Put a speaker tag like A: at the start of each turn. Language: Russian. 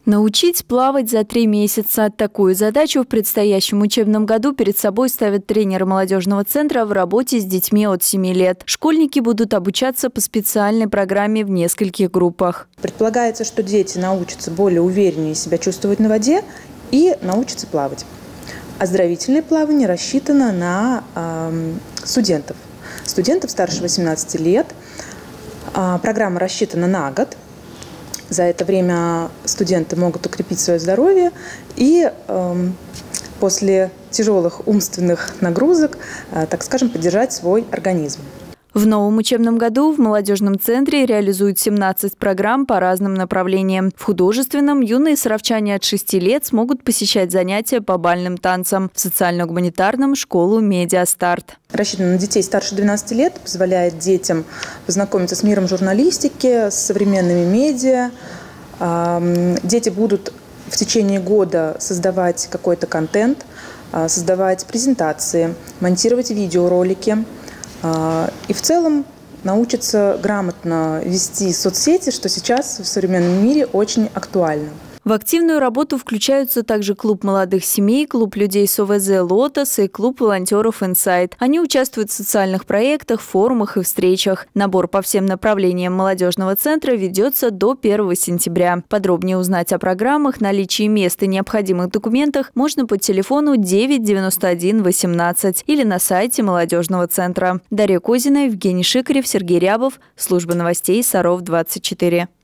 A: Научить плавать за 3 месяца. Такую задачу в предстоящем учебном году перед собой ставят тренеры молодежного центра в работе с детьми от 7 лет. Школьники будут обучаться по специальной программе в нескольких группах.
B: Предполагается, что дети научатся более увереннее себя чувствовать на воде и научатся плавать. Оздоровительное плавание рассчитано на студентов старше 18 лет. Программа рассчитана на год. За это время студенты могут укрепить свое здоровье и после тяжелых умственных нагрузок, так скажем, поддержать свой организм.
A: В новом учебном году в молодежном центре реализуют 17 программ по разным направлениям. В художественном юные саровчане от 6 лет смогут посещать занятия по бальным танцам. В социально-гуманитарном – школу «Медиастарт».
B: Рассчитана на детей старше 12 лет, позволяет детям познакомиться с миром журналистики, с современными медиа. Дети будут в течение года создавать какой-то контент, создавать презентации, монтировать видеоролики. И в целом научатся грамотно вести соцсети, что сейчас в современном мире очень актуально.
A: В активную работу включаются также клуб молодых семей, клуб людей с ОВЗ «Лотос» и клуб волонтеров «Инсайт». Они участвуют в социальных проектах, форумах и встречах. Набор по всем направлениям молодежного центра ведется до 1 сентября. Подробнее узнать о программах, наличии мест и необходимых документах можно по телефону 9 91 18 или на сайте молодежного центра. Дарья Козина, Евгений Шикарев, Сергей Рябов. Служба новостей Саров 24.